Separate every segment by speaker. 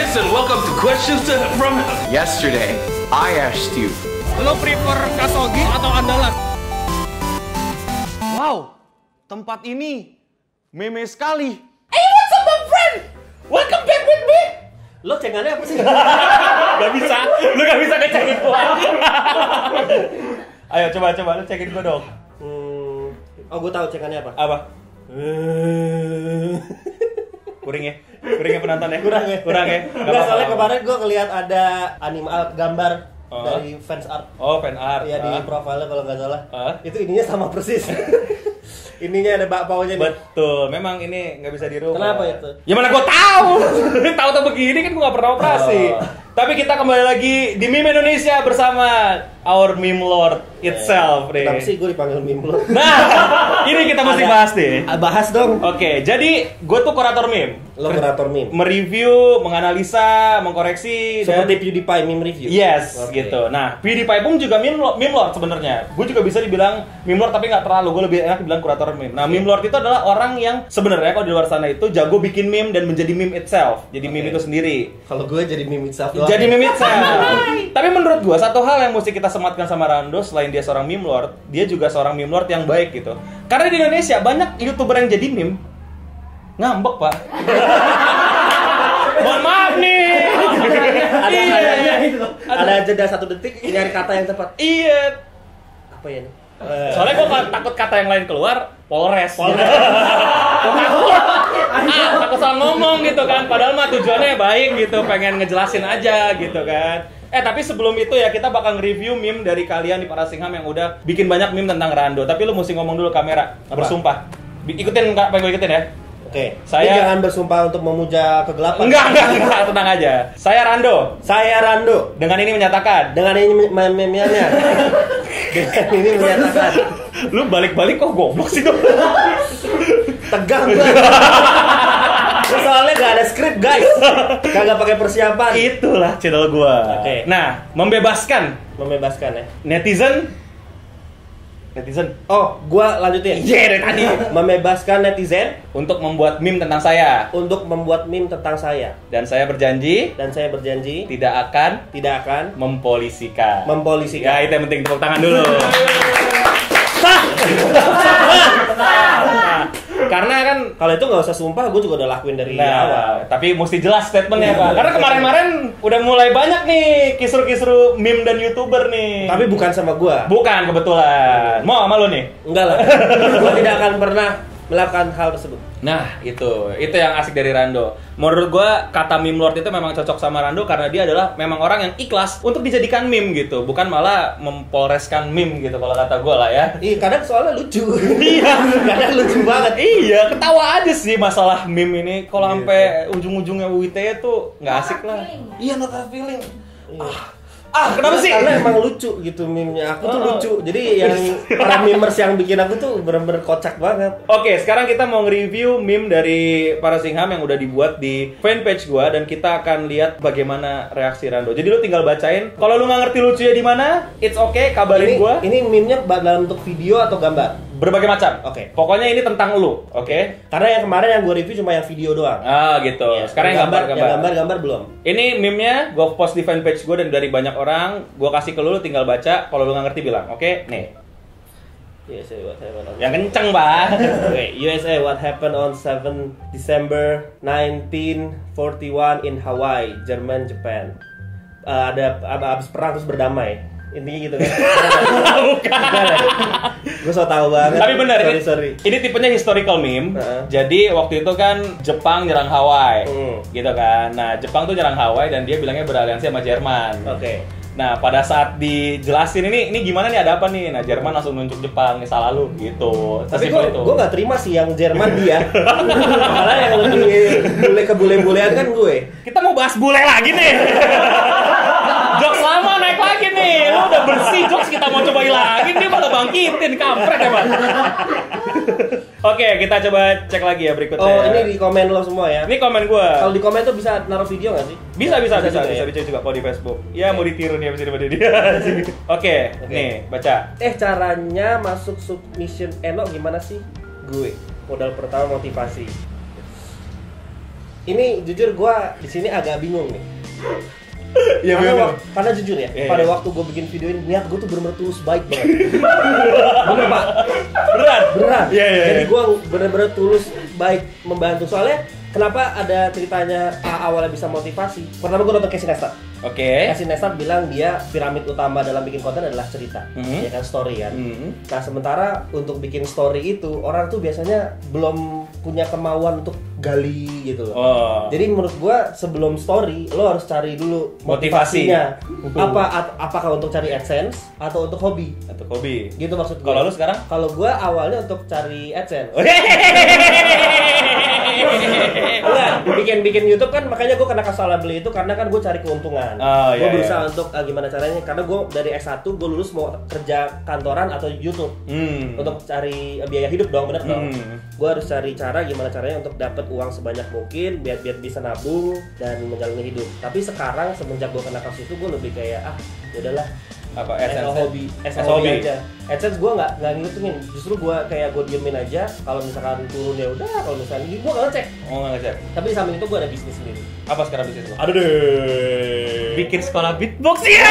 Speaker 1: guys, and welcome to Questions from
Speaker 2: Yesterday, I asked you.
Speaker 3: Lo prefer Kasogi atau andalan? Wow, tempat ini meme sekali.
Speaker 4: Hey, what's up, my friend? Welcome back with me. Lo cengannya apa sih?
Speaker 5: Gak bisa, lu gak bisa ngecekin gua. Ayo coba lu cekin gua dong.
Speaker 4: Oh, gue tahu cengannya apa.
Speaker 5: Apa? Kuring ya penonton ya?
Speaker 4: Kurang ya?
Speaker 5: Gak
Speaker 4: Enggak, soalnya kemarin gue ngeliat ada gambar
Speaker 5: Oh.
Speaker 4: dari fans art.
Speaker 5: Oh, fan art.
Speaker 4: Iya, di profile kalau nggak salah.
Speaker 5: Itu
Speaker 4: Itu ininya sama persis. Ininya ada bakpaunya nih.
Speaker 5: betul, memang ini nggak bisa dirubah.
Speaker 4: Kenapa itu?
Speaker 5: Ya mana gua tahu. Tahu begini kan gua nggak pernah operasi. Tapi kita kembali lagi di Meme Indonesia bersama our meme lord itself nih.
Speaker 4: Kenapa sih gue dipanggil meme lord?
Speaker 5: Nah, ini kita mesti bahas nih.
Speaker 4: Bahas dong.
Speaker 5: Oke, jadi gue tuh kurator meme.
Speaker 4: Lo kurator meme.
Speaker 5: Mereview, menganalisa, mengkoreksi
Speaker 4: Seperti PewDiePie meme review.
Speaker 5: Yes,
Speaker 4: Oke.
Speaker 5: gitu. Nah, PewDiePie pun juga meme lord sebenarnya. Gue juga bisa dibilang meme lord tapi nggak terlalu. Gue lebih enak dibilang kurator meme. Nah, meme lord itu adalah orang yang sebenarnya kalau di luar sana itu jago bikin meme dan menjadi meme itself. Jadi meme itu sendiri.
Speaker 4: Kalau gue jadi meme itself doang.
Speaker 5: Jadi meme itself. Tapi menurut gue satu hal yang mesti kita sematkan sama Rando selain dia seorang meme lord, dia juga seorang meme lord yang baik gitu. Karena di Indonesia banyak YouTuber yang jadi meme ngambek, Pak. Mohon maaf nih.
Speaker 4: Ada jeda 1 detik nyari kata yang tepat.
Speaker 5: Iya.
Speaker 4: Apa ya nih?
Speaker 5: Soalnya gue takut kata yang lain keluar, Polres. Takut salah ngomong gitu kan. Padahal mah tujuannya baik gitu, pengen ngejelasin aja gitu kan. Tapi sebelum itu ya kita bakal nge-review meme dari kalian di Parasingham yang udah bikin banyak meme tentang Rando. Tapi lu mesti ngomong dulu kamera, bersumpah. Ikutin apa yang gue ikutin ya?
Speaker 4: Oke.
Speaker 5: Saya-
Speaker 4: Ini jangan bersumpah untuk memuja kegelapan.
Speaker 5: Enggak, tenang aja. Saya Rando.
Speaker 4: Saya Rando.
Speaker 5: Dengan ini menyatakan.
Speaker 4: Dengan ini meme-nya. Dengan ini menyatakan.
Speaker 5: Lu balik-balik kok goblok sih tuh.
Speaker 4: Tegang gue. Soalnya gak ada skrip guys. Kagak pakai persiapan.
Speaker 5: Itulah channel gua.
Speaker 4: Oke.
Speaker 5: Nah, membebaskan
Speaker 4: Membebaskan ya.
Speaker 5: netizen.
Speaker 4: Oh, gua lanjutin.
Speaker 5: Dari tadi
Speaker 4: Membebaskan netizen
Speaker 5: untuk membuat meme tentang saya.
Speaker 4: untuk membuat meme tentang saya.
Speaker 5: Dan saya berjanji
Speaker 4: Dan saya berjanji
Speaker 5: tidak akan
Speaker 4: tidak akan
Speaker 5: mempolisikan.
Speaker 4: mempolisikan.
Speaker 5: Ya, itu yang penting, tepuk tangan dulu. Karena kan
Speaker 4: Kalau itu nggak usah sumpah, gue juga udah lakuin dari awal.
Speaker 5: tapi mesti jelas statementnya, Pak. Karena kemarin-kemarin udah mulai banyak nih kisru-kisru meme dan YouTuber nih.
Speaker 4: Tapi bukan sama gua.
Speaker 5: Bukan kebetulan. Mau sama lo nih?
Speaker 4: Enggak lah. Gua tidak akan pernah melakukan hal tersebut.
Speaker 5: Nah, itu yang asik dari Rando. Menurut gua kata meme lord itu memang cocok sama Rando karena dia adalah memang orang yang ikhlas untuk dijadikan meme gitu, bukan malah mempolreskan meme gitu kalau kata gua lah ya.
Speaker 4: Iya, kadang soalnya lucu.
Speaker 5: Iya,
Speaker 4: Kadang lucu banget.
Speaker 5: Iya, ketawa aja sih masalah meme ini. Kalau sampai ujung-ujungnya WIT tuh nggak asik lah. Iya, not a feeling. Kenapa sih?
Speaker 4: Karena emang lucu gitu meme-nya. Aku tuh lucu. Jadi yang para memers yang bikin aku tuh bener-bener kocak banget.
Speaker 5: Oke, sekarang kita mau nge-review meme dari Parasingham yang udah dibuat di fanpage gua dan kita akan lihat bagaimana reaksi Rando. Jadi lu tinggal bacain. Kalau lu nggak ngerti lucunya di mana, it's okay, kabarin gua.
Speaker 4: Ini meme-nya dalam bentuk video atau gambar?
Speaker 5: Berbagai macam.
Speaker 4: Oke.
Speaker 5: Pokoknya ini tentang lu, oke?
Speaker 4: Karena yang kemarin yang gue review cuma yang video doang.
Speaker 5: Gitu. Sekarang yang gambar-gambar.
Speaker 4: Belum.
Speaker 5: Ini meme-nya gue post di fanpage gue dan dari banyak orang. Gue kasih ke lu tinggal baca. Kalau lu nggak ngerti bilang, oke? Nih.
Speaker 4: USA what happened on
Speaker 5: Yang kenceng, Pak.
Speaker 4: USA what happened on 7 December 1941 in Hawaii, Jerman, Japan. Ada abis perang terus berdamai. Intinya gitu kan.
Speaker 5: Bukan.
Speaker 4: Gue so tau banget.
Speaker 5: Tapi benar,
Speaker 4: sorry.
Speaker 5: ini tipenya historical meme.
Speaker 4: Heeh.
Speaker 5: Jadi waktu itu kan Jepang nyerang Hawaii, gitu kan. Nah, Jepang tuh nyerang Hawaai dan dia bilangnya beraliansi sama Jerman.
Speaker 4: Oke.
Speaker 5: Nah, pada saat dijelasin ini gimana nih, ada apa nih? Nah, Jerman langsung nunjuk Jepang, nih salah lu, gitu.
Speaker 4: Tapi
Speaker 5: Sesimpel itu.
Speaker 4: gue gak terima sih yang Jerman dia. Malah yang lebih bule ke bule-bulean kan gue.
Speaker 5: Kita mau bahas bule lagi nih. Jokes lama naik lagi nih. Lu udah bersih jokes, kita mau coba hilangin, dia malah bangkitin, kampret ya, Bang. Oke, kita coba cek lagi ya berikutnya.
Speaker 4: Oh, ini di komen lo semua ya.
Speaker 5: Ini komen gua.
Speaker 4: Kalau di komen tuh bisa naruh video gak sih?
Speaker 5: Bisa
Speaker 4: juga ya?
Speaker 5: juga kalau di Facebook. Ya mau ditiru nih abis daripada dia. Oke, nih baca.
Speaker 4: Caranya masuk submission Eno gimana sih? Gue modal pertama motivasi. ini jujur gue di sini agak bingung nih.
Speaker 5: Iya
Speaker 4: karena jujur ya, pada waktu gue bikin video ini niat gue tuh bener-bener tulus baik banget. Bener pak, beneran. Jadi gue bener-bener tulus baik membantu. Soalnya kenapa ada ceritanya awalnya bisa motivasi? Pertama gue nonton Casey Neistat. Casey Neistat bilang dia piramid utama dalam bikin konten adalah cerita, ya kan, story kan. Nah sementara untuk bikin story itu orang tuh biasanya belum punya kemauan untuk gali gitu loh. Jadi menurut gua sebelum story lo harus cari dulu motivasinya. Apakah untuk cari AdSense atau untuk hobi? Gitu maksud gua.
Speaker 5: Kalau lu sekarang?
Speaker 4: Kalau gua awalnya untuk cari AdSense. bikin YouTube kan, makanya gue kena salah beli itu karena kan gue cari keuntungan. Gue berusaha untuk gimana caranya, karena gue dari S1 gue lulus mau kerja kantoran atau YouTube untuk cari biaya hidup dong, bener dong. Gue harus cari cara gimana caranya untuk dapat uang sebanyak mungkin biar bisa nabung dan menjalani hidup. Tapi sekarang semenjak gue kena kasus itu gue lebih kayak yaudahlah, hobi aja. AdSense gue nggak ngitungin, justru gue kayak gue diemin aja. Kalau misalkan turun ya udah, kalau misalkan gue nggak ngecek.
Speaker 5: Nggak ngecek.
Speaker 4: Tapi di samping itu gue ada bisnis sendiri.
Speaker 5: Apa sekarang bisnis lo?
Speaker 4: Aduh deh.
Speaker 5: Bikin sekolah beatbox ya.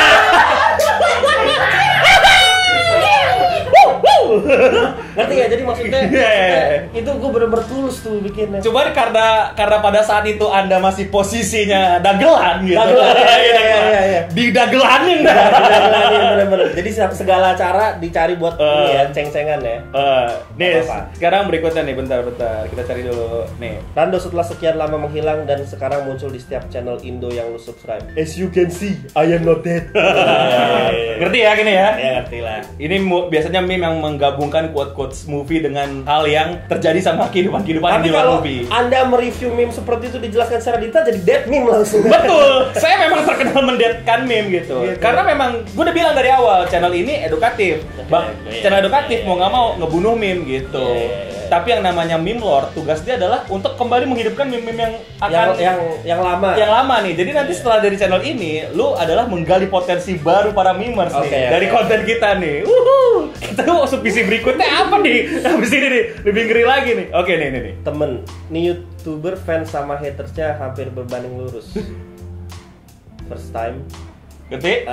Speaker 4: Ngerti ya? Jadi maksudnya itu gue bener-bener tulus tuh bikinnya.
Speaker 5: Cuman karena pada saat itu Anda masih posisinya dagelan gitu.
Speaker 4: Iya.
Speaker 5: Didagelanin
Speaker 4: bener-bener. Jadi segala cara dicari buat ini ya, ceng-cengan ya.
Speaker 5: Nih, sekarang berikutnya nih, bentar. Kita cari dulu nih.
Speaker 4: Rando setelah sekian lama menghilang dan sekarang muncul di setiap channel Indo yang lu subscribe. As you can see, I am not dead.
Speaker 5: Ngerti ya gini ya?
Speaker 4: Ya ngerti lah.
Speaker 5: Ini biasanya meme yang menggabungkan quote-quotes movie dengan hal yang terjadi sama kehidupan di luar movie. Tapi kalau
Speaker 4: Anda mereview meme seperti itu dijelaskan secara detail jadi dead meme langsung.
Speaker 5: Betul, saya memang terkenal mendeadkan meme gitu. Karena memang gue udah bilang dari awal channel ini edukatif. Channel edukatif mau nggak mau ngebunuh meme gitu. Tapi yang namanya meme lord, tugas dia adalah untuk kembali menghidupkan meme-meme yang akan
Speaker 4: yang lama.
Speaker 5: Yang lama nih. Jadi nanti setelah dari channel ini, lu adalah menggali potensi baru para memers nih dari konten kita nih. Kita masuk visi berikutnya apa nih? Habis ini nih, lebih ngeri lagi nih. Oke nih.
Speaker 4: Temen, nih YouTuber fans sama hatersnya hampir berbanding lurus. First time.
Speaker 5: Gede?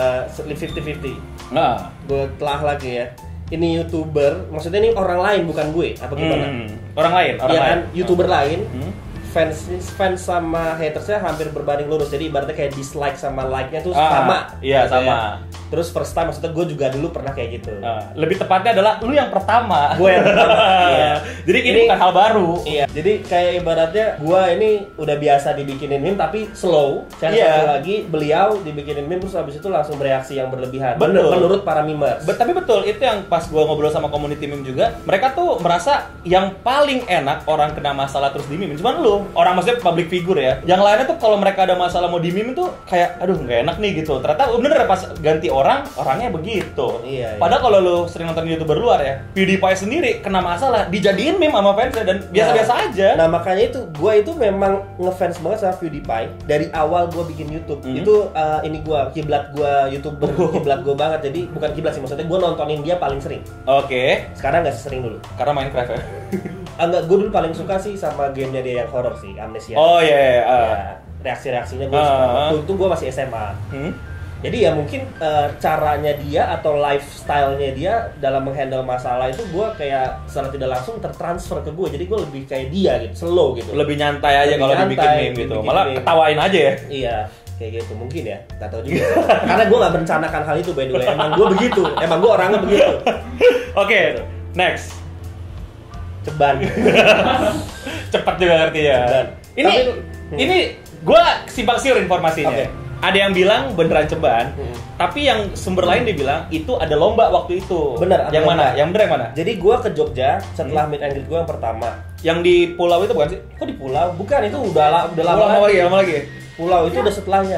Speaker 4: 50-50.
Speaker 5: Nah,
Speaker 4: gue telah lagi ya. Ini YouTuber, maksudnya ini orang lain bukan gue, apa gimana?
Speaker 5: Orang lain.
Speaker 4: Kan, YouTuber lain. Fans sama hatersnya hampir berbanding lurus. Jadi ibaratnya kayak dislike sama like-nya tuh sama.
Speaker 5: Iya, sama.
Speaker 4: Terus first time, maksudnya gue juga dulu pernah kayak gitu.
Speaker 5: Lebih tepatnya adalah lu yang pertama.
Speaker 4: Gue yang pertama. Iya.
Speaker 5: Jadi ini bukan hal baru.
Speaker 4: Iya. Jadi kayak ibaratnya gue ini udah biasa dibikinin meme tapi slow. Satu lagi beliau dibikinin meme terus habis itu langsung bereaksi yang berlebihan.
Speaker 5: Betul.
Speaker 4: Menurut para memers.
Speaker 5: Tapi betul, itu yang pas gue ngobrol sama community meme juga, mereka tuh merasa yang paling enak orang kena masalah terus di meme. Cuman lu, orang maksudnya public figure ya. Yang lainnya tuh kalau mereka ada masalah mau di meme tuh kayak aduh nggak enak nih gitu. Ternyata bener pas ganti orangnya begitu.
Speaker 4: Iya.
Speaker 5: Padahal kalau lu sering nonton YouTuber luar ya, PewDiePie sendiri kena masalah dijadiin meme sama fansnya dan biasa-biasa aja.
Speaker 4: Nah makanya itu gue itu memang ngefans banget sama PewDiePie dari awal gue bikin YouTube. Itu ini gue kiblat gue YouTuber, kiblat gue banget. Jadi bukan kiblat sih, maksudnya gue nontonin dia paling sering. Sekarang nggak sesering dulu.
Speaker 5: Karena Minecraft ya.
Speaker 4: Enggak, gue dulu paling suka sih sama gamenya dia yang horror sih, Amnesia. Reaksi-reaksinya gue suka. Waktu itu gue masih SMA. Jadi ya mungkin caranya dia atau lifestyle-nya dia dalam menghandle masalah itu gue kayak secara tidak langsung tertransfer ke gue. Jadi gue lebih kayak dia gitu, slow gitu.
Speaker 5: Lebih nyantai aja kalau dibikin meme gitu. Malah ketawain aja ya.
Speaker 4: Iya, kayak gitu mungkin ya. Gak tau juga. Karena gue gak merencanakan hal itu by the way. Emang gue begitu. Emang gue orangnya begitu.
Speaker 5: Oke, next.
Speaker 4: Ceban.
Speaker 5: Cepat juga ngerti ya.
Speaker 4: Ceban.
Speaker 5: Ini gue simpang siur informasinya. Ada yang bilang beneran ceban, tapi yang sumber lain dia bilang itu ada lomba waktu itu.
Speaker 4: Bener.
Speaker 5: Yang mana? Yang bener yang mana?
Speaker 4: Jadi gue ke Jogja setelah meet and greet gue yang pertama.
Speaker 5: Yang di pulau itu bukan sih?
Speaker 4: Kok di pulau? Bukan, itu udah lama
Speaker 5: lagi.
Speaker 4: Pulau itu udah setelahnya.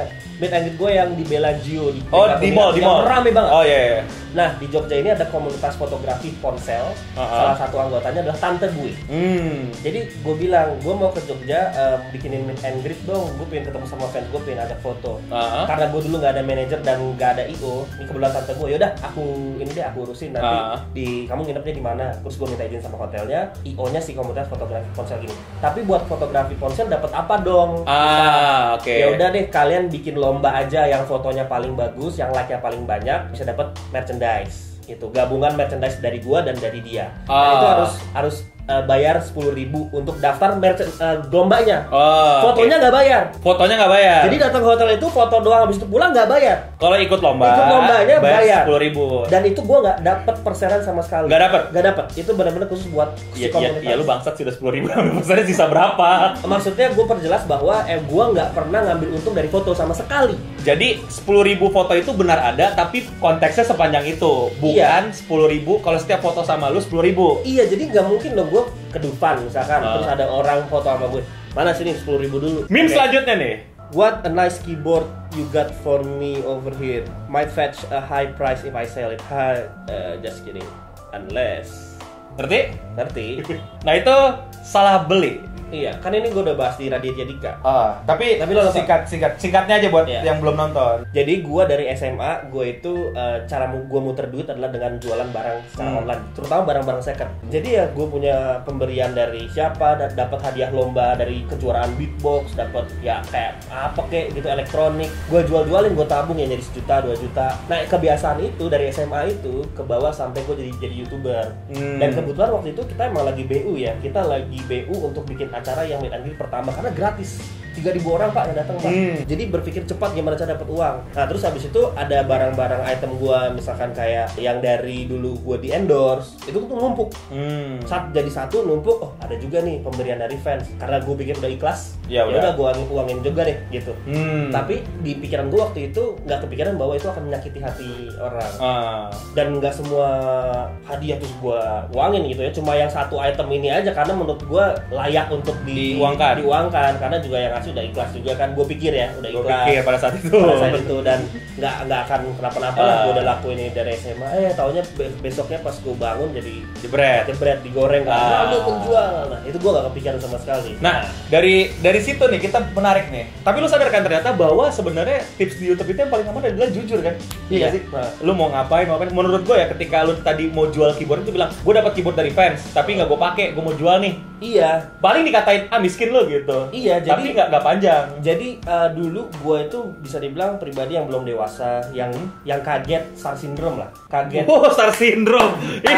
Speaker 4: meet and greet gue yang di Bellagio di
Speaker 5: di mall.
Speaker 4: Rame banget.
Speaker 5: Oh iya.
Speaker 4: Nah, di Jogja ini ada komunitas fotografi ponsel. Salah satu anggotanya adalah tante gue. Jadi gue bilang, gue mau ke Jogja bikinin meet and greet dong. Gue pengen ketemu sama fans gue, pengen ajak foto. Karena gue dulu nggak ada manajer dan nggak ada IO. Ini kebetulan tante gue, yaudah aku urusin nanti kamu nginepnya di mana. Terus gue minta izin sama hotelnya. IO-nya si komunitas fotografi ponsel gini. Tapi buat fotografi ponsel dapat apa dong?
Speaker 5: Oke.
Speaker 4: Ya udah deh, kalian bikin lomba aja yang fotonya paling bagus, yang like-nya paling banyak, bisa dapat merchandise. Itu gabungan merchandise dari gua dan dari dia. Dan itu harus bayar 10.000 untuk daftar lombanya. Fotonya nggak bayar.
Speaker 5: Fotonya nggak bayar.
Speaker 4: Jadi datang ke hotel itu foto doang, habis itu pulang nggak bayar.
Speaker 5: Kalau ikut
Speaker 4: lombanya bayar
Speaker 5: 10.000.
Speaker 4: Dan itu gua nggak dapat persenan sama sekali.
Speaker 5: Nggak dapat.
Speaker 4: Itu benar-benar khusus buat si komunitas.
Speaker 5: Iya, lu bangsat sih udah 10.000. Persennya sisa berapa?
Speaker 4: Maksudnya gua perjelas bahwa gua nggak pernah ngambil untung dari foto sama sekali.
Speaker 5: Jadi 10.000 foto itu benar ada, tapi konteksnya sepanjang itu, bukan 10.000 kalau setiap foto sama lu 10.000.
Speaker 4: Iya, jadi nggak mungkin dong gue ke Dufan misalkan, terus ada orang foto sama gue. Mana sini 10.000 dulu.
Speaker 5: Meme selanjutnya nih.
Speaker 4: What a nice keyboard you got for me over here. Might fetch a high price if I sell it. Just kidding. Unless. Ngerti? Nah itu salah beli. Iya, kan ini gue udah bahas di Raditya Dika.
Speaker 5: Tapi lo singkatnya aja buat yang belum nonton.
Speaker 4: Jadi gue dari SMA, gue itu cara gue muter duit adalah dengan jualan barang secara online, terutama barang-barang second. Jadi ya gue punya pemberian dari siapa, dapat hadiah lomba dari kejuaraan beatbox, dapat ya kayak apa kayak gitu elektronik. Gue jualin, gue tabung ya jadi 1 juta, 2 juta. Nah kebiasaan itu dari SMA itu ke bawah sampai gue jadi YouTuber. Dan kebetulan waktu itu kita emang lagi BU ya, kita lagi BU untuk bikin acara yang meet and greet pertama karena gratis. 3.000 orang Pak yang datang Pak. Jadi berpikir cepat gimana cara dapat uang. Nah terus habis itu ada barang-barang item gua misalkan kayak yang dari dulu gua di endorse itu tuh numpuk. Saat jadi satu numpuk, oh ada juga nih pemberian dari fans. Karena gua pikir udah ikhlas, ya udah gua uangin juga deh gitu. Tapi di pikiran gua waktu itu nggak kepikiran bahwa itu akan menyakiti hati orang. Dan nggak semua hadiah terus gua uangin gitu ya. Cuma yang satu item ini aja karena menurut gua layak untuk diuangkan karena juga yang udah ikhlas juga kan, gue pikir ya udah ikhlas.
Speaker 5: Gue pikir pada saat itu
Speaker 4: dan nggak akan kenapa-napa lah. Gue udah lakuin ini dari SMA. Taunya besoknya pas gue bangun jadi jebret digoreng kan. Gue penjual. Nah itu gue nggak kepikiran sama sekali.
Speaker 5: Nah dari situ nih kita menarik nih. Tapi lu sadar kan ternyata bahwa sebenarnya tips di YouTube itu yang paling aman adalah jujur kan? Iya sih. Nah, lu mau ngapain? Menurut gue ya ketika lu tadi mau jual keyboard itu bilang gue dapat keyboard dari fans tapi nggak gue pakai, gue mau jual nih.
Speaker 4: Iya.
Speaker 5: Paling dikatain miskin lo gitu.
Speaker 4: Iya.
Speaker 5: Tapi nggak panjang.
Speaker 4: Jadi dulu gue itu bisa dibilang pribadi yang belum dewasa, yang kaget star syndrome lah. Kaget.
Speaker 5: Star syndrome.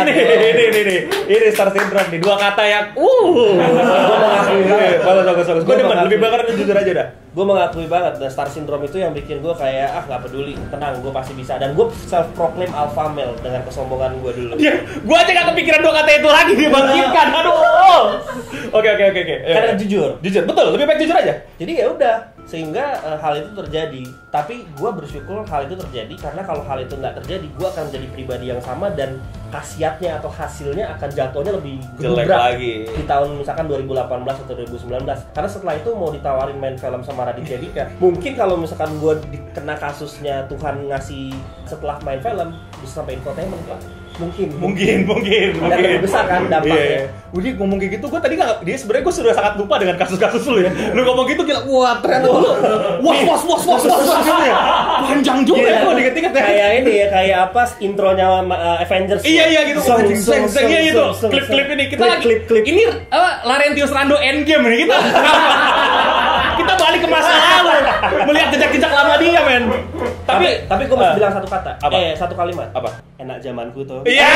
Speaker 5: Ini star syndrome nih. 2 kata yang gue mengakui bagus. Gue demen lebih banget jujur aja dah.
Speaker 4: Gue mengakui banget dan star syndrome itu yang bikin gue kayak nggak peduli, tenang, gue pasti bisa. Dan gue self proclaim alpha male dengan kesombongan gue dulu.
Speaker 5: Iya, gue aja nggak kepikiran 2 kata itu lagi dibangkitkan. Aduh. Oke.
Speaker 4: Karena jujur,
Speaker 5: betul. Lebih baik jujur aja.
Speaker 4: Jadi ya udah, sehingga hal itu terjadi. Tapi gue bersyukur hal itu terjadi karena kalau hal itu nggak terjadi, gue akan menjadi pribadi yang sama dan khasiatnya atau hasilnya akan jatuhnya lebih
Speaker 5: jelek lagi
Speaker 4: di tahun misalkan 2018 atau 2019. Karena setelah itu mau ditawarin main film sama Raditya Dika. Mungkin kalau misalkan gue kena kasusnya Tuhan ngasih setelah main film bisa sampai infotainment Pak. Mungkin lebih besar kan dampaknya.
Speaker 5: Udah ngomong kayak gitu, gue tadi nggak, dia sebenarnya gue sudah sangat lupa dengan kasus-kasus lu ya. Lu ngomong gitu gila, wah ternyata lu, was gitu ya. Panjang juga ya, gue diinget-inget ya.
Speaker 4: Kayak ini ya, kayak apa intronya Avengers.
Speaker 5: Iya gitu. Iya itu. Klip-klip ini kita lagi. Ini Laurentius Rando Endgame nih kita. Kita balik ke masa lalu, melihat jejak-jejak lama dia, men.
Speaker 4: Tapi gue masih bilang satu kata. Satu kalimat.
Speaker 5: Apa?
Speaker 4: Enak zamanku tuh.
Speaker 5: Iya.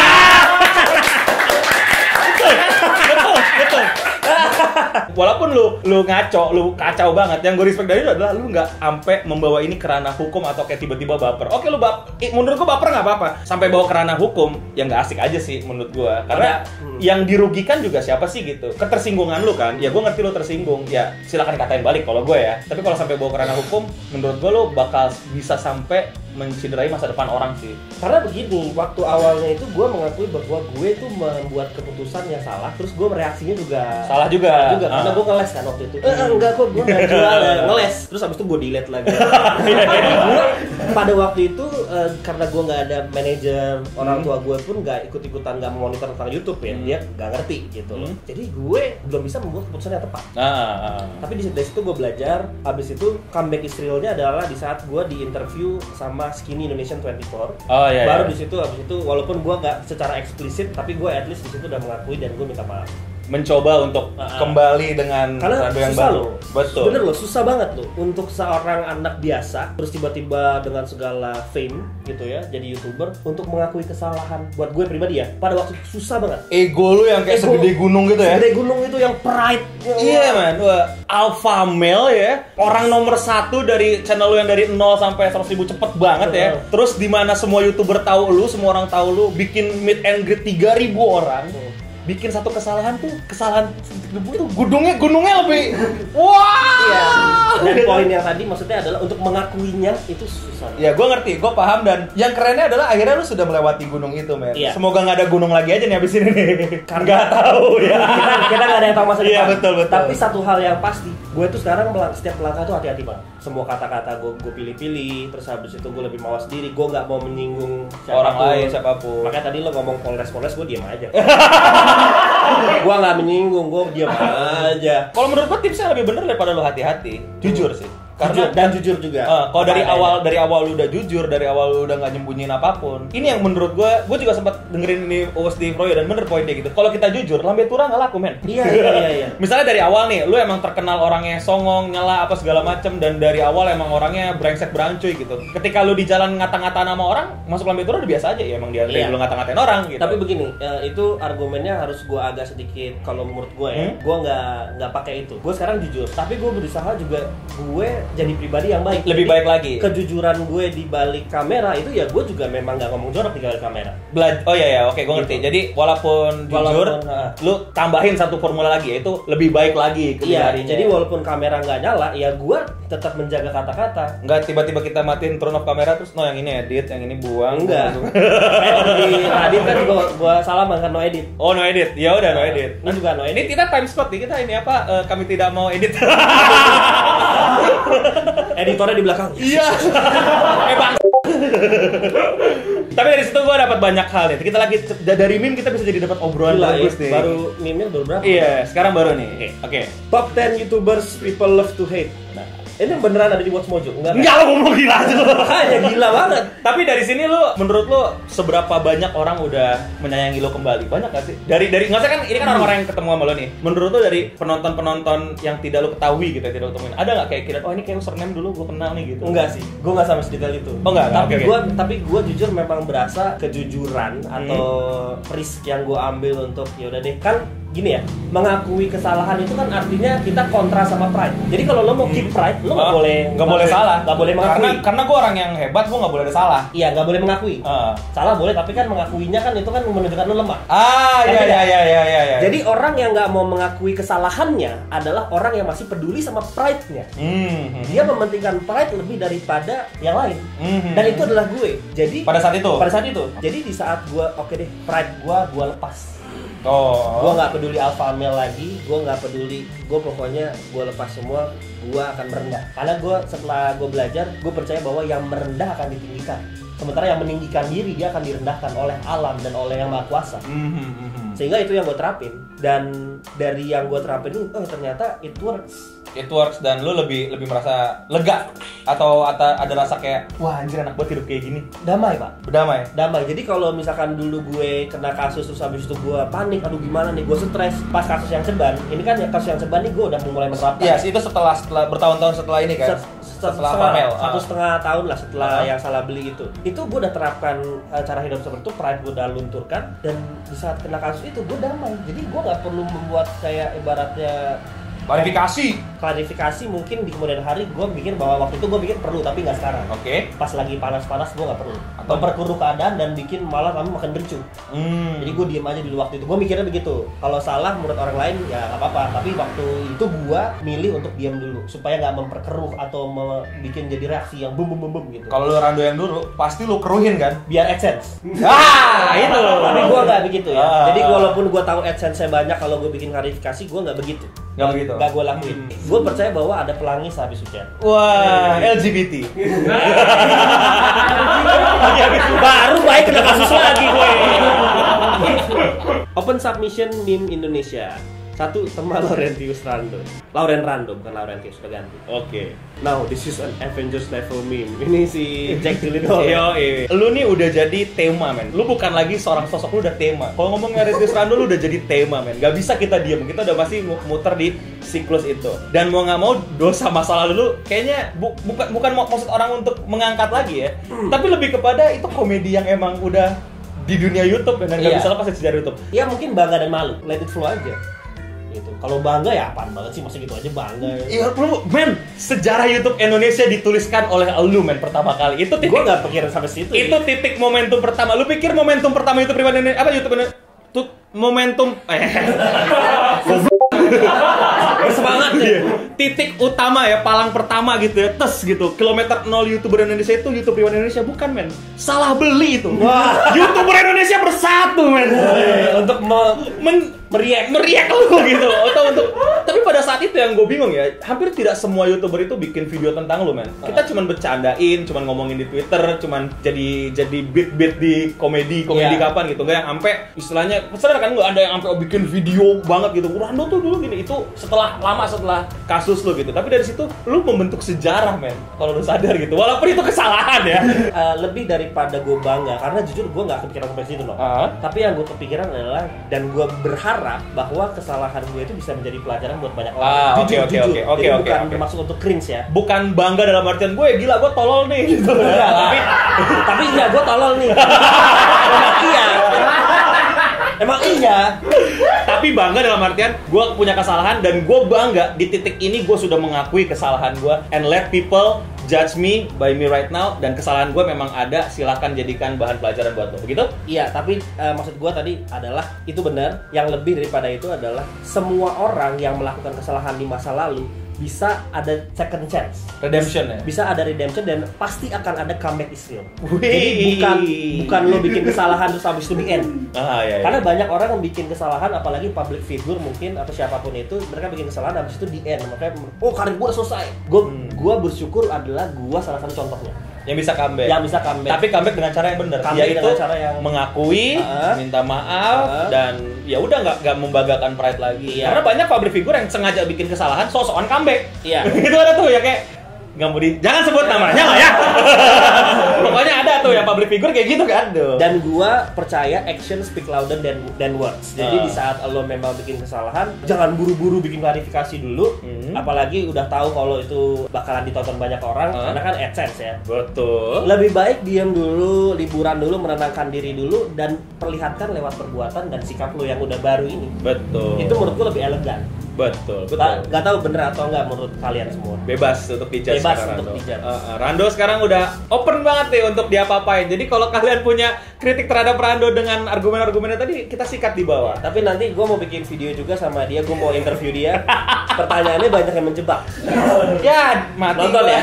Speaker 5: Betul. Walaupun lu ngaco, lu kacau banget. Yang gue respect dari lu adalah lu nggak sampai membawa ini ke ranah hukum atau kayak tiba-tiba baper. Oke, lu menurut gue baper nggak apa-apa. Sampai bawa ke ranah hukum, yang nggak asik aja sih menurut gue. Karena yang dirugikan juga siapa sih gitu. Ketersinggungan lu kan. Ya gue ngerti lu tersinggung. Ya silakan dikatain balik kalau gue ya. Tapi kalau sampai bawa ke ranah hukum, menurut gue lu bakal bisa sampai menciderai masa depan orang sih.
Speaker 4: Karena begini, waktu awalnya itu gue mengakui bahwa gue tuh membuat keputusan yang salah, terus gue reaksinya juga
Speaker 5: Salah juga.
Speaker 4: karena gue ngeles kan waktu itu. Enggak kok, gue nggak jual, ngeles. Terus abis itu gue delete lagi. Gue pada waktu itu karena gue nggak ada manajer, orang tua gue pun nggak ikut-ikutan, nggak monitor tentang YouTube ya, dia nggak ngerti gitu loh. Jadi gue belum bisa membuat keputusan yang tepat. Tapi dari situ gue belajar. Abis itu comeback Israelnya adalah di saat gue di interview sama Skinny Indonesian 24. Baru di situ, abis itu walaupun gue nggak secara eksplisit, tapi gue at least di situ udah mengakui dan gue minta maaf.
Speaker 5: Mencoba untuk kembali dengan
Speaker 4: Karena
Speaker 5: Rando yang
Speaker 4: susah
Speaker 5: baru.
Speaker 4: loh.
Speaker 5: Betul.
Speaker 4: Bener loh, susah banget loh untuk seorang anak biasa terus tiba-tiba dengan segala fame gitu ya, jadi YouTuber untuk mengakui kesalahan. Buat gue pribadi ya, pada waktu itu susah banget.
Speaker 5: Ego lu yang kayak
Speaker 4: Ego.
Speaker 5: segede gunung gitu ya.
Speaker 4: Segede gunung itu yang pride.
Speaker 5: Iya man, alpha male ya, orang nomor 1 dari channel lu yang dari 0 sampai 100.000 cepet banget ya. Terus di mana semua YouTuber tahu lu, semua orang tahu lu, bikin meet and greet 3.000 orang. Bikin satu kesalahan tuh, kesalahan sedikit debu tuh gunungnya lebih wah.
Speaker 4: Iya. Dan poin yang tadi maksudnya adalah untuk mengakuinya itu susah.
Speaker 5: Ya gue ngerti, gue paham, dan yang kerennya adalah akhirnya lu sudah melewati gunung itu men.
Speaker 4: Iya.
Speaker 5: Semoga nggak ada gunung lagi aja nih abis ini nih. Nggak tahu ya.
Speaker 4: Kita nggak ada yang tahu masa depan.
Speaker 5: Iya, betul.
Speaker 4: Tapi satu hal yang pasti, gue tuh sekarang setiap melangkah tuh hati-hati banget. Semua kata-kata gue pilih-pilih, terus habis itu gue lebih mawas diri, gue nggak mau menyinggung
Speaker 5: Orang lain siapapun.
Speaker 4: Makanya tadi lo ngomong Polres, gue diam aja. Gue nggak menyinggung, gue diam aja.
Speaker 5: Kalau menurut gue tipsnya lebih bener daripada lu hati-hati. Jujur sih.
Speaker 4: Jujur, dan jujur juga.
Speaker 5: Kalau dari awal lu udah jujur, dari awal lu udah nggak nyembunyiin apapun. Ini yang menurut gue juga sempat dengerin ini OSD Froyo dan bener poinnya gitu. Kalau kita jujur, lambe turang nggak laku men.
Speaker 4: Iya.
Speaker 5: Misalnya dari awal nih, lu emang terkenal orangnya songong, nyela apa segala macem, dan dari awal emang orangnya brengsek berancuy gitu. Ketika lu di jalan ngata-ngatain nama orang, masuk lambe turang udah biasa aja ya, emang dia
Speaker 4: Iya.
Speaker 5: lu ngata-ngatain orang gitu.
Speaker 4: Tapi begini, itu argumennya harus gue agak sedikit, kalau menurut gue ya, gue nggak pakai itu. Gue sekarang jujur, tapi gue berusaha juga gue jadi pribadi yang baik.
Speaker 5: Lebih
Speaker 4: Jadi,
Speaker 5: baik lagi.
Speaker 4: Kejujuran gue di balik kamera itu ya gue juga memang nggak ngomong jorok di balik kamera.
Speaker 5: Oh iya, oke, gue ngerti.
Speaker 4: Gitu.
Speaker 5: Jadi walaupun jujur, lu tambahin satu formula lagi, yaitu lebih baik lagi
Speaker 4: Iya,
Speaker 5: harinya.
Speaker 4: jadi walaupun kamera nggak nyala, ya gue tetap menjaga kata-kata.
Speaker 5: Nggak tiba-tiba kita matiin turn off kamera terus yang ini edit, yang ini buang.
Speaker 4: Enggak.
Speaker 5: Gitu.
Speaker 4: Di Radit kan gue salaman kan no edit.
Speaker 5: Oh, no edit. Ya udah no edit.
Speaker 4: Ini juga no
Speaker 5: Ini
Speaker 4: edit.
Speaker 5: kita time slot nih, kita ini apa? Kami tidak mau edit.
Speaker 4: Editornya di belakang.
Speaker 5: Iya. Bang. Tapi dari situ gue dapat banyak hal nih. Kita lagi dari meme kita bisa jadi dapat obrolan
Speaker 4: Gila,
Speaker 5: bagus
Speaker 4: ya.
Speaker 5: nih.
Speaker 4: Baru meme-nya baru berapa?
Speaker 5: Iya, sekarang baru nih. Oke.
Speaker 4: Top 10 YouTubers people love to hate. Nah, ini beneran ada di Watch Mojo? Enggak
Speaker 5: Lo ngomong gila aja lo.
Speaker 4: Makanya gila banget.
Speaker 5: Tapi dari sini lu, menurut lu seberapa banyak orang udah menyayangi lo kembali? Banyak gak sih? Dari nggak usah kan ini kan orang-orang yang ketemu sama lo nih. Menurut lu dari penonton-penonton yang tidak lo ketahui gitu, yang tidak lo temuin, ada nggak kayak kira, oh ini kayak username dulu gue kenal nih gitu?
Speaker 4: Enggak sih, gue nggak sama sedetail itu.
Speaker 5: Oh enggak,
Speaker 4: Tapi gue jujur memang berasa kejujuran atau risk yang gue ambil untuk yaudah deh, kan gini ya, mengakui kesalahan itu kan artinya kita kontra sama pride. Jadi kalau lo mau keep pride, lo nggak boleh
Speaker 5: salah,
Speaker 4: nggak boleh mengakui.
Speaker 5: Karena gue orang yang hebat, gue nggak boleh ada salah.
Speaker 4: Iya, nggak boleh mengakui. Salah boleh, tapi kan mengakuinya kan itu kan menunjukkan lo lemah.
Speaker 5: Iya.
Speaker 4: Jadi orang yang nggak mau mengakui kesalahannya adalah orang yang masih peduli sama pride-nya. Dia mementingkan pride lebih daripada yang lain. Dan itu adalah gue. Jadi
Speaker 5: pada saat itu.
Speaker 4: Jadi di saat gue oke deh, pride gue lepas.
Speaker 5: Oh.
Speaker 4: Gue nggak peduli alpha male lagi, gue nggak peduli, gue pokoknya gue lepas semua, gue akan merendah. Karena gue setelah gue belajar, gue percaya bahwa yang merendah akan ditinggikan, sementara yang meninggikan diri dia akan direndahkan oleh alam dan oleh yang maha kuasa. Sehingga itu yang gue terapin, dan dari yang gue terapin ini, ternyata it works.
Speaker 5: It works, dan lu lebih merasa lega atau ada rasa kayak wah anjir enak banget hidup kayak gini.
Speaker 4: Damai pak.
Speaker 5: Berdamai.
Speaker 4: Jadi kalau misalkan dulu gue kena kasus terus habis itu gue panik, aduh gimana nih, gue stres. Pas kasus yang ceban, ini kan ya kasus yang ceban nih gue udah mulai menerapkan.
Speaker 5: Yes, itu setelah bertahun-tahun setelah ini kan. Setelah Pamel.
Speaker 4: 1,5 tahun lah setelah yang salah beli itu gue udah terapkan cara hidup seperti itu, pride gue udah lunturkan, dan di saat kena kasus itu gue damai. Jadi gue nggak perlu membuat kayak ibaratnya Klarifikasi mungkin di kemudian hari gue pikir bahwa waktu itu gue pikir perlu tapi nggak sekarang.
Speaker 5: Oke.
Speaker 4: Pas lagi panas-panas gue nggak perlu. Memperkeruh keadaan dan bikin malah kami makin ricuh. Jadi gue diem aja dulu waktu itu. Gue mikirnya begitu. Kalau salah menurut orang lain ya nggak apa-apa. Tapi waktu itu gue milih untuk diam dulu supaya nggak memperkeruh atau bikin jadi reaksi yang bum gitu.
Speaker 5: Kalau lu rando yang dulu, pasti lu keruhin kan?
Speaker 4: Biar AdSense.
Speaker 5: Itu.
Speaker 4: Tapi gue nggak begitu ya. Jadi walaupun gue tahu AdSense-nya banyak, kalau gue bikin klarifikasi gue nggak begitu.
Speaker 5: Nggak begitu.
Speaker 4: Nggak gue lakuin. Gue percaya bahwa ada pelangi sehabis hujan.
Speaker 5: Wah, LGBT.
Speaker 4: Baru baik kena kasus lagi gue. Open submission meme Indonesia. 1 tema Laurentius Rando. Lauren Rando bukan Laurentius, udah ganti.
Speaker 5: Oke.
Speaker 4: Now this is an Avengers level meme. Ini si Jack Gyllenhaal.
Speaker 5: Lu nih udah jadi tema, men. Lu bukan lagi seorang sosok, lu udah tema. Kalau ngomong Laurentius Rando, lu udah jadi tema, men. Gak bisa kita diam. Kita udah pasti muter di siklus itu. Dan mau nggak mau dosa masa lalu lu kayaknya bukan maksud orang untuk mengangkat lagi ya. Tapi lebih kepada itu komedi yang emang udah di dunia YouTube dan nggak bisa lepas dari sejarah YouTube.
Speaker 4: Ya mungkin bangga dan malu. Let it flow aja. Gitu. Kalau bangga ya apaan banget sih, masa gitu aja bangga.
Speaker 5: Iya, lu men, sejarah YouTube Indonesia dituliskan oleh lu men pertama kali. Itu titik.
Speaker 4: Gua enggak pikirin sampai situ.
Speaker 5: Itu titik momentum pertama. Lu pikir momentum pertama YouTube pribadi apa YouTube tuh momentum bersemangat ya. Titik utama ya, palang pertama gitu ya, tes gitu. Kilometer 0 YouTuber Indonesia itu YouTube pribadi Indonesia bukan men. Salah beli itu. Wah, YouTuber Indonesia bersatu men.
Speaker 4: Untuk
Speaker 5: meriak lu gitu. Atau untuk tapi pada saat itu yang gue bingung ya, hampir tidak semua YouTuber itu bikin video tentang lu men. Kita cuman bercandain, cuman ngomongin di Twitter, cuman jadi beat di komedi kapan gitu. Enggak yang sampai istilahnya pesan kan nggak ada yang sampai bikin video banget gitu. Rando tuh dulu gini, itu setelah kasus lu gitu. Tapi dari situ lu membentuk sejarah men. Kalau lu sadar gitu. Walaupun itu kesalahan ya.
Speaker 4: Lebih daripada gue bangga, karena jujur gue nggak kepikiran sampai situ loh. Tapi yang gue kepikiran adalah, dan gue berharap bahwa kesalahan gue itu bisa menjadi pelajaran buat banyak orang. Oke. Bukan bermaksud untuk cringe ya.
Speaker 5: Bukan bangga dalam artian gue gila gue tolol nih gitu.
Speaker 4: Tapi iya gue tolol nih. Emang iya.
Speaker 5: Tapi bangga dalam artian gue punya kesalahan dan gue bangga di titik ini gue sudah mengakui kesalahan gue and let people judge me by me right now, dan kesalahan gue memang ada, silahkan jadikan bahan pelajaran buat lo, begitu?
Speaker 4: Iya, tapi maksud gue tadi adalah itu benar. Yang lebih daripada itu adalah semua orang yang melakukan kesalahan di masa lalu bisa ada second chance,
Speaker 5: redemption ya,
Speaker 4: bisa ada redemption, dan pasti akan ada comeback Israel. Jadi bukan lo bikin kesalahan terus habis itu di end.
Speaker 5: Iya.
Speaker 4: Karena banyak orang yang bikin kesalahan, apalagi public figure mungkin atau siapapun itu, mereka bikin kesalahan habis itu di end. Makanya karir gue selesai. Gue bersyukur adalah gue salah satu contohnya.
Speaker 5: Yang bisa comeback. Tapi comeback dengan cara yang benar. Yaitu mengakui, minta maaf, dan ya udah nggak membanggakan pride lagi. Karena banyak public figure yang sengaja bikin kesalahan, so-soan comeback. Iya. Itu ada tuh ya kayak nggak mau jangan sebut namanya lah ya. Pokoknya ada tuh yang public figure kayak gitu kan.
Speaker 4: Dan gua percaya action speak louder than words. Jadi di saat lo memang bikin kesalahan, jangan buru-buru bikin klarifikasi dulu. Apalagi udah tahu kalau itu bakalan ditonton banyak orang, karena kan AdSense ya.
Speaker 5: Betul.
Speaker 4: Lebih baik diam dulu, liburan dulu, menenangkan diri dulu, dan perlihatkan lewat perbuatan dan sikap lo yang udah baru ini.
Speaker 5: Betul.
Speaker 4: Itu menurut gua lebih elegan.
Speaker 5: Betul.
Speaker 4: Gak tahu bener atau enggak menurut kalian semua.
Speaker 5: Bebas untuk dijudge sekarang,
Speaker 4: untuk dijudge.
Speaker 5: Rando sekarang udah open banget nih untuk diapa-apain. Jadi kalau kalian punya kritik terhadap Rando dengan argumen-argumennya tadi, kita sikat di bawah.
Speaker 4: Tapi nanti gue mau bikin video juga sama dia, gue mau interview dia. Pertanyaannya banyak yang menjebak.
Speaker 5: Ya, mati.
Speaker 4: Nonton ya.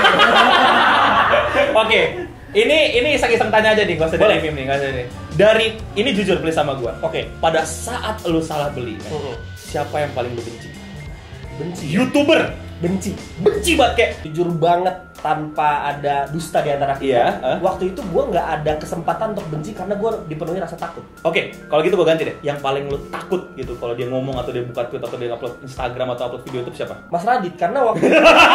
Speaker 5: Oke. Ini iseng-iseng tanya aja nih, gak usah dari film nih, gak usah nih. Dari ini jujur please sama gue.
Speaker 4: Oke.
Speaker 5: Pada saat lu salah beli, siapa yang paling lu benci?
Speaker 4: YouTuber. Benci banget, kayak jujur banget tanpa ada dusta di antara kita. Waktu itu gue nggak ada kesempatan untuk benci karena gue dipenuhi rasa takut.
Speaker 5: Oke, kalau gitu gue ganti deh. Yang paling lu takut gitu kalau dia ngomong atau dia buka tweet atau dia upload Instagram atau upload video itu siapa?
Speaker 4: Mas Radit, karena waktu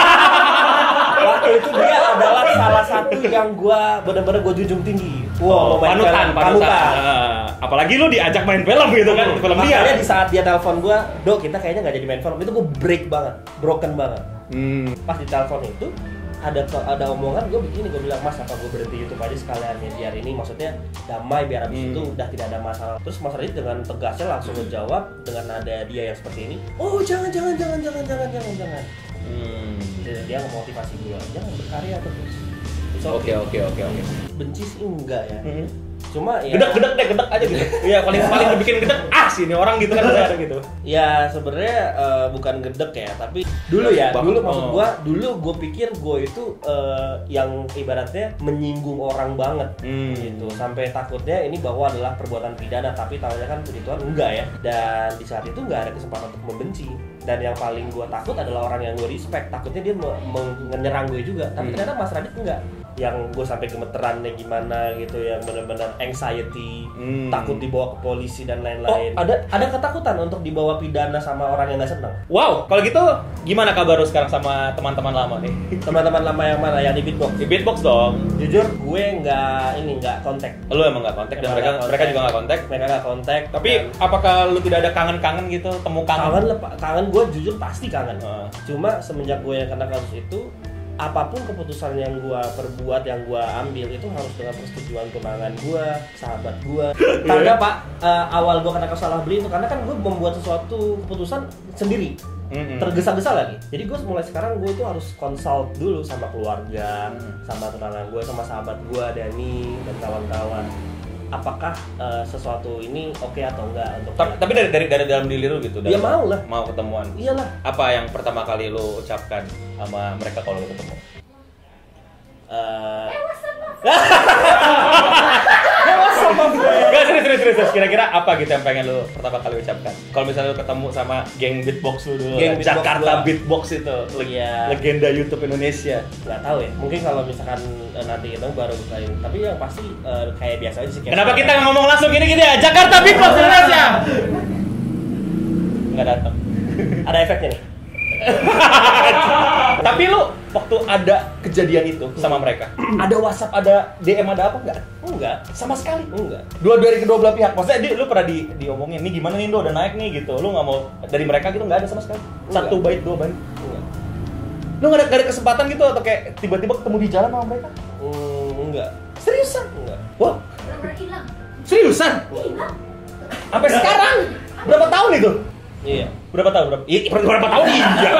Speaker 4: itu dia adalah salah satu yang gue benar-benar gue junjung tinggi.
Speaker 5: Wow, panutan. Apalagi lu diajak main film gitu kan, film dia.
Speaker 4: Makanya di saat dia telepon gue, "Dok, kita kayaknya nggak jadi main film." Itu gue broken banget. Pas di telepon itu, ada omongan gue begini, gue bilang mas apa gue berhenti YouTube aja sekalian ya, biar ini maksudnya damai, biar abis itu udah tidak ada masalah. Terus Mas Radit dengan tegasnya langsung ngejawab dengan nada dia yang seperti ini, oh jangan. Dia ngemotivasi gue, jangan berkarya terus.
Speaker 5: Oke.
Speaker 4: Benci sih enggak ya. Cuma ya
Speaker 5: gedek aja gitu. Iya, paling bikin gedek sini orang gitu kan ada gitu.
Speaker 4: Ya sebenarnya bukan gedek ya, tapi dulu maksud gua gue pikir gue itu yang ibaratnya menyinggung orang banget gitu, sampai takutnya ini bahwa adalah perbuatan pidana, tapi tahunya kan puji Tuhan enggak ya. Dan di saat itu enggak ada kesempatan untuk membenci. Dan yang paling gue takut adalah orang yang gue respect, takutnya dia menyerang gue juga. Tapi ternyata Mas Radit enggak, yang gue sampai gemeterannya gimana gitu, yang benar-benar anxiety, takut dibawa ke polisi dan lain-lain.
Speaker 5: Oh,
Speaker 4: ada ketakutan untuk dibawa pidana sama orang yang nggak senang.
Speaker 5: Wow, kalau gitu gimana kabar lu sekarang sama teman-teman lama nih?
Speaker 4: Teman-teman lama yang mana? Yang di Beatbox?
Speaker 5: Di Beatbox dong.
Speaker 4: Jujur gue nggak kontak.
Speaker 5: Lu emang nggak kontak dan mereka juga nggak kontak?
Speaker 4: Mereka nggak kontak.
Speaker 5: Tapi apakah lu tidak ada kangen-kangen gitu, temu kangen?
Speaker 4: Kangen gue jujur pasti kangen. Cuma semenjak gue yang kena kasus itu, apapun keputusan yang gue perbuat, yang gue ambil itu harus dengan persetujuan tunangan gue, sahabat gue. Karena Pak, awal gue kena kasus salah beli itu karena kan gue membuat sesuatu keputusan sendiri, tergesa-gesa lagi. Jadi gue mulai sekarang gue itu harus consult dulu sama keluarga, sama tunangan gue, sama sahabat gue, Dani dan kawan-kawan. Apakah sesuatu ini oke atau enggak untuk
Speaker 5: tapi dari dalam diri lu gitu.
Speaker 4: Ya mau lah.
Speaker 5: Mau ketemuan.
Speaker 4: Iyalah.
Speaker 5: Apa yang pertama kali lu ucapkan sama mereka kalau lu ketemu? Gak, serius. Kira-kira apa gitu yang pengen lu pertama kali ucapkan? Kalau misalnya lu ketemu sama geng Beatbox lu dulu, Jakarta Beatbox itu, legenda YouTube Indonesia.
Speaker 4: Nggak tahu ya, mungkin kalau misalkan nanti kita baru bukain. Tapi yang pasti kayak biasa aja sih.
Speaker 5: Kenapa kita nggak ngomong langsung gini ya? Jakarta Beatbox Indonesia. Nggak datang.
Speaker 4: Ada efeknya nih.
Speaker 5: Tapi lu waktu ada kejadian itu sama mereka, ada WhatsApp, ada DM, ada apa enggak?
Speaker 4: Enggak,
Speaker 5: sama sekali.
Speaker 4: Enggak.
Speaker 5: Dari kedua belah pihak. Maksudnya lu pernah diomongin, nih gimana nih Indo udah naik nih gitu. Lu nggak mau dari mereka gitu, nggak ada sama sekali.
Speaker 4: Enggak.
Speaker 5: 1 bait 2 bait.
Speaker 4: Enggak.
Speaker 5: Lu nggak ada kesempatan gitu atau kayak tiba-tiba ketemu di jalan sama mereka?
Speaker 4: Enggak.
Speaker 5: Seriusan?
Speaker 4: Enggak.
Speaker 5: Wah. Seriusan? Sampai sekarang? Berapa tahun itu?
Speaker 4: Iya.
Speaker 5: Berapa tahun? Berapa tahun? Iya.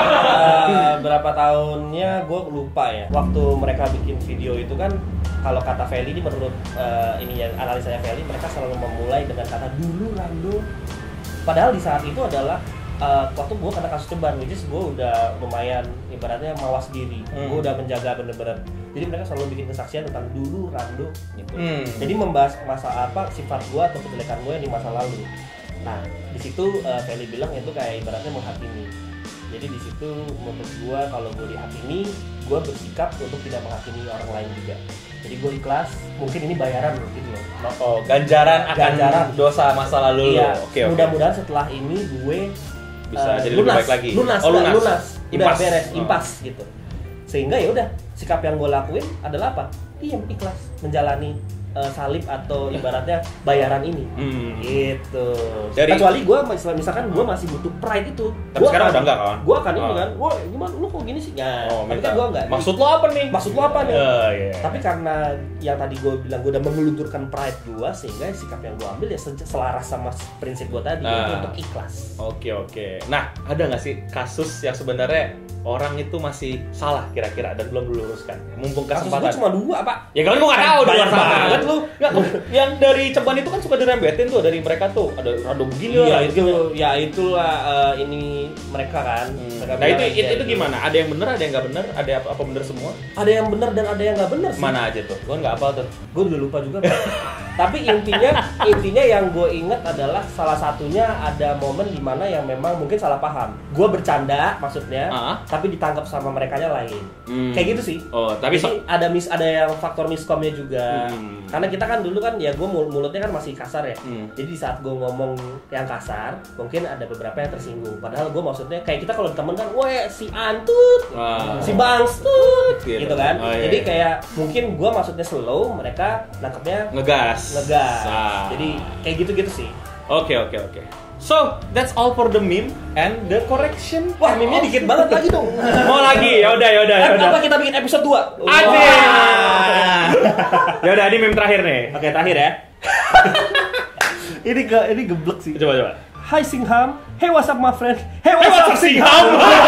Speaker 4: Berapa tahunnya gue lupa ya. Waktu mereka bikin video itu kan, kalau kata Feli ini menurut ini ya analisanya Feli, mereka selalu memulai dengan kata dulu Rando. Padahal di saat itu adalah waktu gue kena kasus ceban, which is gue udah lumayan ibaratnya mawas diri. Gue udah menjaga bener-bener. Jadi mereka selalu bikin kesaksian tentang dulu Rando gitu. Jadi membahas masa apa, sifat gue atau kejelekan gue yang di masa lalu. Nah, di situ Feli bilang itu kayak ibaratnya menghakimi. Jadi di situ menurut gue, kalau gue dihakimi, gue bersikap untuk tidak menghakimi orang lain juga. Jadi gue ikhlas, mungkin ini bayaran gitu loh.
Speaker 5: Oh, ganjaran akan dosa masa lalu.
Speaker 4: Iya.
Speaker 5: Oke.
Speaker 4: Mudah-mudahan setelah ini gue
Speaker 5: bisa jadi lebih baik lagi.
Speaker 4: Lunas.
Speaker 5: Impas.
Speaker 4: Udah beres, impas gitu. Sehingga ya udah, sikap yang gue lakuin adalah apa? Diam, ikhlas, menjalani salib atau ibaratnya bayaran ini gitu. Kecuali gue misalkan gue masih butuh pride itu,
Speaker 5: tapi sekarang udah enggak kan?
Speaker 4: Gue akan ini kan, wah gimana lu kok gini sih? Nah, tapi kan gue enggak.
Speaker 5: Maksud lo apa nih?
Speaker 4: Yeah. Tapi karena yang tadi gue bilang, gue udah mengelunturkan pride gue, sehingga sikap yang gue ambil ya selaras sama prinsip gue tadi, yaitu untuk ikhlas.
Speaker 5: Oke. Nah, ada nggak sih kasus yang sebenarnya orang itu masih salah kira-kira dan belum diluruskan? Mumpung kesempatan.
Speaker 4: Kasus gue cuma 2 Pak.
Speaker 5: Ya kan gue nggak tahu.
Speaker 4: Banyak banget lu.
Speaker 5: Nggak, yang dari Ceban itu kan suka dirembetin tuh dari mereka tuh, ada Rando begini
Speaker 4: lah.
Speaker 5: Iya,
Speaker 4: itulah ini mereka kan.
Speaker 5: Nah itu gimana? Ada yang benar, ada yang nggak benar, ada apa benar semua?
Speaker 4: Ada yang benar dan ada yang nggak benar sih.
Speaker 5: Mana aja tuh? Gue nggak hafal tuh.
Speaker 4: Gue udah lupa juga. Tapi intinya yang gue inget adalah salah satunya ada momen dimana yang memang mungkin salah paham. Gue bercanda maksudnya, tapi ditangkap sama merekanya lain. Kayak gitu sih.
Speaker 5: Oh, tapi
Speaker 4: jadi ada yang faktor miskomnya juga. Karena kita kan dulu kan ya gue mulutnya kan masih kasar ya. Jadi di saat gue ngomong yang kasar, mungkin ada beberapa yang tersinggung. Padahal gue maksudnya kayak kita kalau temen kan, weh si antut, si bangstut, gitu kan. Jadi kayak mungkin gue maksudnya slow, mereka nangkepnya
Speaker 5: ngegas.
Speaker 4: Jadi kayak gitu sih.
Speaker 5: Oke. So, that's all for the meme and the correction.
Speaker 4: Wah, meme-nya dikit banget lagi dong.
Speaker 5: Mau lagi? Ya udah.
Speaker 4: Apa kita bikin episode 2?
Speaker 5: Aja. Ya udah, ini meme terakhir nih. Oke, terakhir ya.
Speaker 4: Ini geblek sih.
Speaker 5: Coba.
Speaker 4: Hai Singham, hey what's up my friend, hey what's up
Speaker 5: Singham.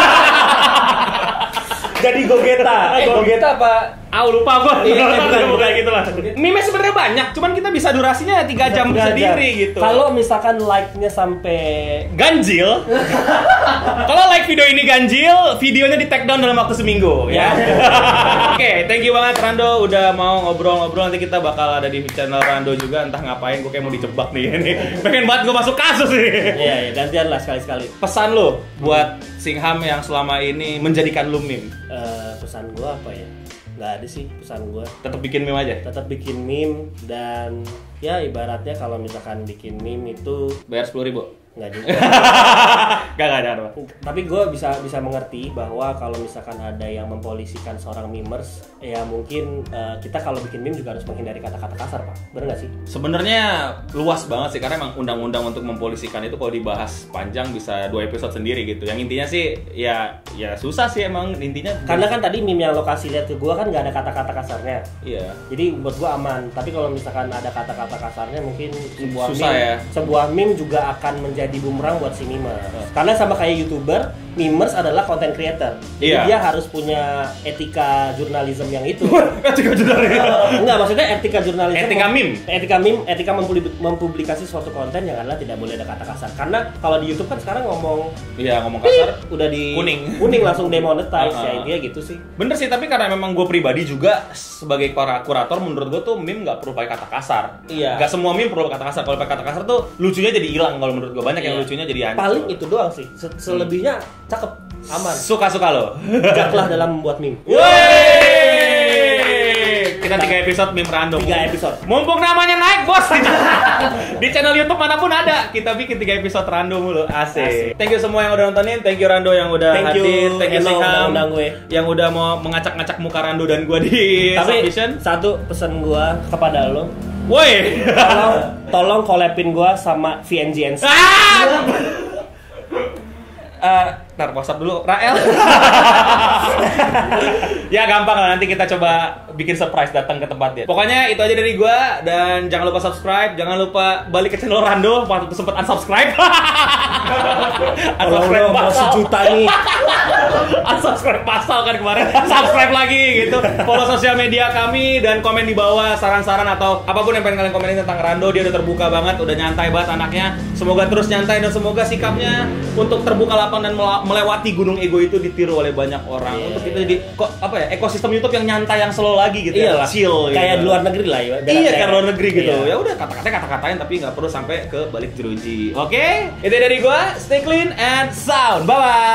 Speaker 4: Jadi Gogeta. Gogeta apa?
Speaker 5: Lupa gua.
Speaker 4: Bukan
Speaker 5: gitu lah. Meme sebenarnya banyak, cuman kita bisa durasinya 3 jam sendiri gitu.
Speaker 4: Kalau misalkan like-nya sampai
Speaker 5: ganjil. Kalau like video ini ganjil, videonya di take down dalam waktu seminggu ya. Oke, thank you banget Rando udah mau ngobrol-ngobrol. Nanti kita bakal ada di channel Rando juga, entah ngapain, gue kayak mau dijebak nih ini. Pengen banget gue masuk kasus nih.
Speaker 4: Iya, gantian lah sekali-sekali.
Speaker 5: Pesan lo buat Singham yang selama ini menjadikan lu meme.
Speaker 4: Pesan gua apa ya? Nggak ada sih pesan gua.
Speaker 5: Tetap bikin meme aja.
Speaker 4: Tetap bikin meme dan ya ibaratnya kalau misalkan bikin meme itu
Speaker 5: bayar 10.000.
Speaker 4: Nggak juga.
Speaker 5: Gak ada.
Speaker 4: Tapi gue bisa mengerti bahwa kalau misalkan ada yang mempolisikan seorang memers, ya mungkin kita kalau bikin meme juga harus menghindari kata-kata kasar, Pak. Bener nggak sih?
Speaker 5: Sebenarnya luas banget sih, karena emang undang-undang untuk mempolisikan itu kalau dibahas panjang bisa 2 episode sendiri gitu. Yang intinya sih ya susah sih emang intinya.
Speaker 4: Karena kan tadi meme yang lokasi lihat ke gue kan nggak ada kata-kata kasarnya.
Speaker 5: Iya.
Speaker 4: Jadi buat gue aman. Tapi kalau misalkan ada kata-kata kasarnya mungkin sebuah meme juga akan menjadi bumerang buat si mimer. Karena sama kayak YouTuber, memers adalah content creator. Jadi dia harus punya etika jurnalisme yang itu.
Speaker 5: Etika jurnalisme?
Speaker 4: Enggak, maksudnya etika jurnalisme.
Speaker 5: Etika meme.
Speaker 4: Etika mempublikasi suatu konten yang adalah tidak boleh ada kata kasar. Karena kalau di YouTube kan sekarang ngomong
Speaker 5: kasar
Speaker 4: udah di
Speaker 5: kuning
Speaker 4: langsung demonetize ya, dia gitu sih.
Speaker 5: Bener sih, tapi karena memang gue pribadi juga sebagai kurator, menurut gue tuh meme nggak perlu pakai kata kasar.
Speaker 4: Iya.
Speaker 5: Nggak semua meme perlu kata kasar. Kalau pakai kata kasar tuh lucunya jadi hilang. Kalau menurut gue banyak yang lucunya jadi hancur.
Speaker 4: Paling itu doang sih. Selebihnya cakep, aman.
Speaker 5: Suka-suka lo.
Speaker 4: Bijaklah dalam membuat meme.
Speaker 5: Kita 3 episode meme random.
Speaker 4: 3 episode.
Speaker 5: Mumpung namanya naik, bos. Di channel YouTube manapun ada. Kita bikin 3 episode random mulu. Asik. Thank you semua yang udah nontonin. Thank you Rando yang udah hadir. Thank you Singham yang udah mau mengacak-ngacak muka Rando dan gua di Submission.
Speaker 4: Satu pesan gua kepada lo.
Speaker 5: Woi,
Speaker 4: tolong collabin gua sama VNGNC.
Speaker 5: Ntar WhatsApp dulu, Rael. Ya gampang lah, nanti kita coba bikin surprise datang ke tempat dia. Pokoknya itu aja dari gua, dan jangan lupa subscribe, jangan lupa balik ke channel Rando, waktu sempet unsubscribe.
Speaker 4: Unsubscribe mau 1 juta nih.
Speaker 5: Unsubscribe pasal kan kemarin. Subscribe lagi gitu. Follow sosial media kami dan komen di bawah saran-saran atau apapun yang pengen kalian komenin tentang Rando. Dia udah terbuka banget, udah nyantai banget anaknya. Semoga terus nyantai dan semoga sikapnya untuk terbuka lapang dan melewati gunung ego itu ditiru oleh banyak orang. Untuk kita jadi ekosistem YouTube yang nyantai, yang slow lagi gitu.
Speaker 4: Iyalah,
Speaker 5: chill gitu.
Speaker 4: Kayak di luar negeri lah ya.
Speaker 5: Iya, kayak luar negeri gitu. Ya udah kata-katain tapi nggak perlu sampai ke balik jeruji. Oke? Itu dari gua, stay clean and sound. Bye bye.